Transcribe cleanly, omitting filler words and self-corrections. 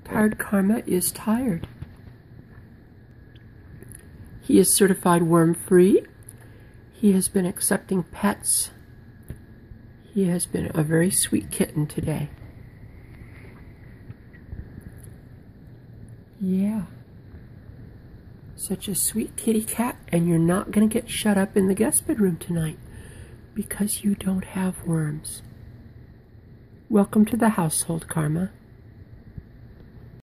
Tired Karma is tired. He is certified worm-free. He has been accepting pets. He has been a very sweet kitten today. Yeah. Such a sweet kitty cat, and you're not going to get shut up in the guest bedroom tonight because you don't have worms. Welcome to the household, Karma.